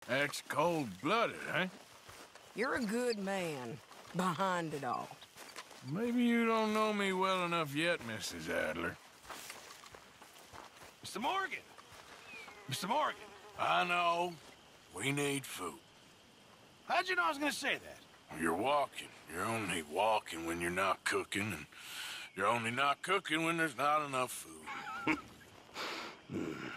That's cold-blooded, eh? You're a good man, behind it all. Maybe you don't know me well enough yet, Mrs. Adler. Mr. Morgan! Mr. Morgan! I know. We need food. How'd you know I was gonna say that? You're walking. You're only walking when you're not cooking, and you're only not cooking when there's not enough food.